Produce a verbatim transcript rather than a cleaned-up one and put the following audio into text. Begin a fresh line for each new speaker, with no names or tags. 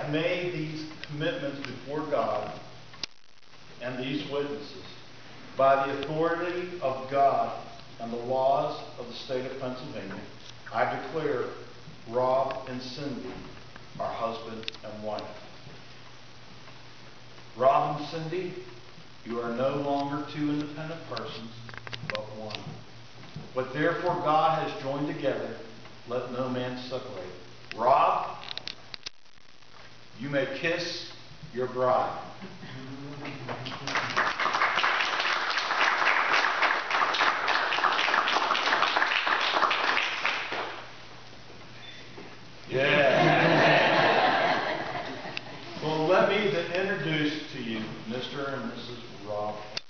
have made these commitments before God and these witnesses by the authority of God and the laws of the state of Pennsylvania, I declare Rob and Cindy are husband and wife. Rob and Cindy, you are no longer two independent persons, but one. What therefore God has joined together, let no man separate. Rob, you may kiss your bride. Yeah. Well, let me introduce to you Mister and Missus Rob.